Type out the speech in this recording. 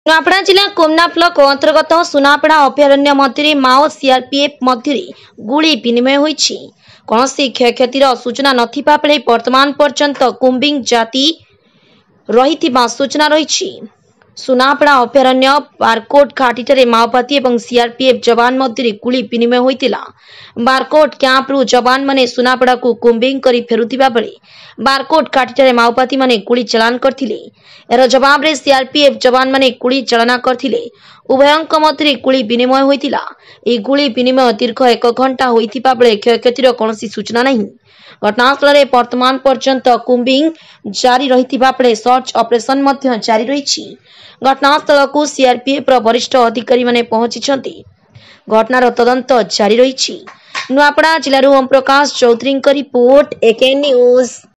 नुआपड़ा जिला कोमना ब्लॉक अंतर्गत सुनापड़ा अभयारण्य मध्य माओ सीआरपीएफ मध्य गुली विनिमय होईछि। कौनसी क्षयक्षतिर सूचना नथिबा बेले वर्तमान पर्यंत कुंबिंग जाति रहिथिबा सूचना रहिछि। सुनापड़ा अभयारण्य बारकोट घाटी माओवादी और सीआरपीएफ जवान मध्य गुली विनिमय होइतिला। बारकोट कैंप रु जवान माने सुनापड़ा को कुंबिंग करी फेरुथिबा बेले बारकोट घाटी माओवादी माने गुली चलान करथिले। एरो जवाब रे सीआरपीएफ जवान माने गुली चालना करथिले। उभयंक मध्य गुली विनिमय होइतिला। ए गुली विनिमय दीर्घ 1 घंटा होइतिबा बेले क्षयक्षतिर कौनसी सूचना नहीं। घटनास्थल में वर्तमान पर्यंत कुंबिंग जारी रहितिबा बेले सर्च ऑपरेशन मध्य जारी रहिछि। घटनास्थल को सीआरपीएफ वरिष्ठ अधिकारी माने पहुंची घटनार तदंत जारी रहिछि। नुआपड़ा जिलारू Om Prakash Chaudhary report A K news.